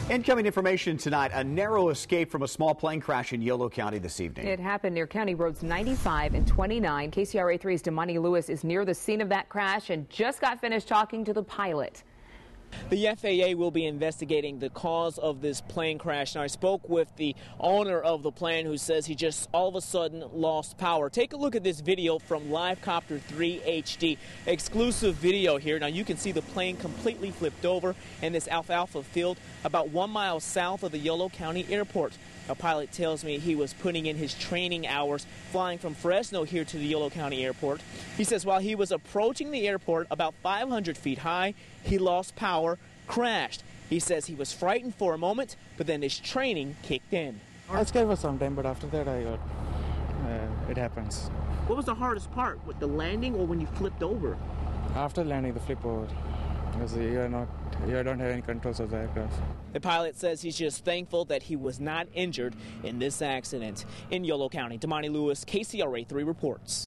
Incoming information tonight, a narrow escape from a small plane crash in Yolo County this evening. It happened near County Roads 95 and 29. KCRA 3's Damani Lewis is near the scene of that crash and just got finished talking to the pilot. The FAA will be investigating the cause of this plane crash. Now, I spoke with the owner of the plane who says he just all of a sudden lost power. Take a look at this video from Livecopter 3 HD. Exclusive video here. Now, you can see the plane completely flipped over in this alfalfa field about 1 mile south of the Yolo County Airport. A pilot tells me he was putting in his training hours flying from Fresno here to the Yolo County Airport. He says while he was approaching the airport about 500 feet high, he lost power, crashed. He says he was frightened for a moment, but then his training kicked in. I was scared for some time, but after that it happens. What was the hardest part, with the landing or when you flipped over? After landing, the flip over. Because you don't have any controls of the aircraft. The pilot says he's just thankful that he was not injured in this accident. In Yolo County, Damani Lewis, KCRA 3 reports.